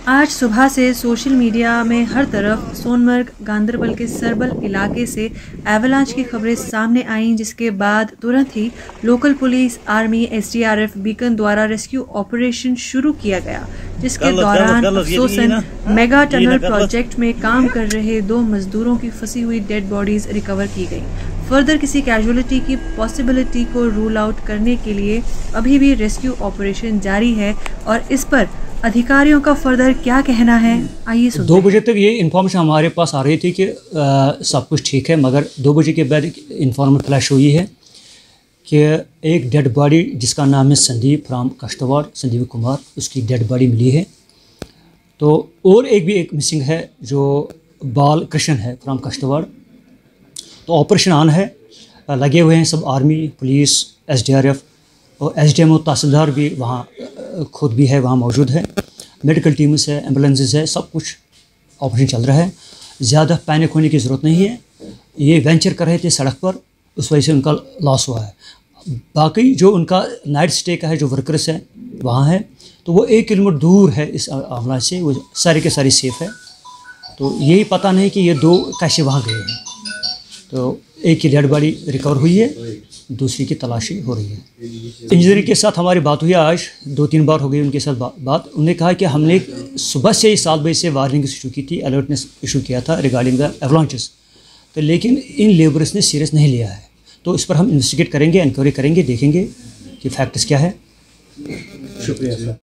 आज सुबह से सोशल मीडिया में हर तरफ सोनमर्ग गांदरबल के सरबल इलाके से एवलांच की खबरें सामने आईं, जिसके बाद तुरंत ही local police, army, SDRF, Beacon द्वारा रेस्क्यू ऑपरेशन शुरू किया गया, जिसके दौरान अफसोसन मेगा टनल प्रोजेक्ट में काम कर रहे 2 मजदूरों की फंसी हुई डेड बॉडीज रिकवर की गई। फर्दर किसी कैजुअलिटी की पॉसिबिलिटी को रूल आउट करने के लिए अभी भी रेस्क्यू ऑपरेशन जारी है और इस पर अधिकारियों का फर्दर क्या कहना है, आइए सुनते हैं। 2 बजे तक ये इन्फॉर्मेशन हमारे पास आ रही थी कि सब कुछ ठीक है, मगर 2 बजे के बाद इन्फॉर्मेशन फ्लैश हुई है कि एक डेड बॉडी जिसका नाम है संदीप फ्राम कश्तवाड़, संदीप कुमार, उसकी डेड बॉडी मिली है। तो और एक मिसिंग है जो बाल कृष्ण है फ्राम कश्तवाड़। तो ऑपरेशन ऑन है, लगे हुए हैं सब आर्मी, पुलिस, एसडीआरएफ और एसडीएमओ तहसीलदार भी वहाँ खुद भी है, वहाँ मौजूद है। मेडिकल टीम्स है, एम्बुलेंसेस है, सब कुछ ऑपरेशन चल रहा है। ज़्यादा पैनिक होने की ज़रूरत नहीं है। ये वेंचर कर रहे थे सड़क पर, उस वजह से उनका लॉस हुआ है। बाकी जो उनका नाइट स्टे का है, जो वर्कर्स है वहाँ है, तो वो 1 किलोमीटर दूर है इस आमला से, वो सारी के सारी सेफ़ है। तो यही पता नहीं कि ये 2 कैसे वहाँ गए हैं। तो एक की डेड बॉडी रिकवर हुई है, दूसरी की तलाशी हो रही है। इंजीनियर के साथ हमारी बात हुई आज, 2-3 बार हो गई उनके साथ बात। उन्होंने कहा कि हमने सुबह से ही 7 बजे से वार्निंग इशू की थी, अलर्टनेस इशू किया था रिगार्डिंग द एवलांचेस, तो लेकिन इन लेबरर्स ने सीरियस नहीं लिया है। तो इस पर हम इन्वेस्टिगेट करेंगे, इंक्वायरी करेंगे, देखेंगे कि फैक्ट्स क्या है। शुक्रिया सर।